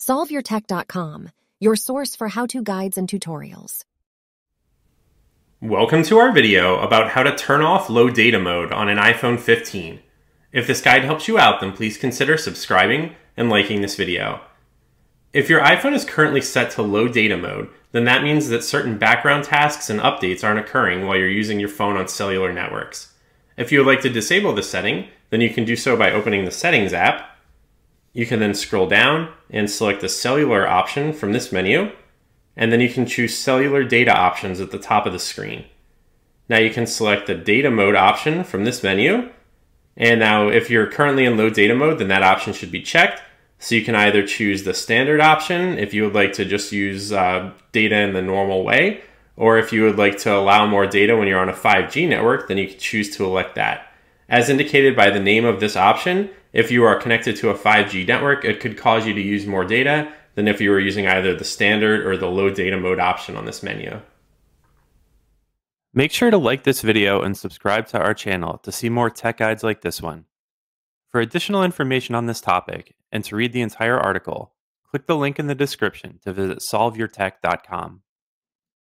SolveYourTech.com, your source for how-to guides and tutorials. Welcome to our video about how to turn off low data mode on an iPhone 15. If this guide helps you out, then please consider subscribing and liking this video. If your iPhone is currently set to low data mode, then that means that certain background tasks and updates aren't occurring while you're using your phone on cellular networks. If you would like to disable this setting, then you can do so by opening the Settings app. You can then scroll down and select the Cellular option from this menu, and then you can choose Cellular Data options at the top of the screen. Now you can select the Data Mode option from this menu, and now if you're currently in low data mode, then that option should be checked. So you can either choose the standard option if you would like to just use data in the normal way, or if you would like to allow more data when you're on a 5G network, then you can choose to elect that. As indicated by the name of this option, if you are connected to a 5G network, it could cause you to use more data than if you were using either the standard or the low data mode option on this menu. Make sure to like this video and subscribe to our channel to see more tech guides like this one. For additional information on this topic and to read the entire article, click the link in the description to visit SolveYourTech.com.